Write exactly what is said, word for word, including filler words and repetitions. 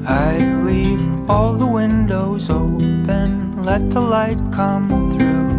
I leave all the windows open, let the light come through.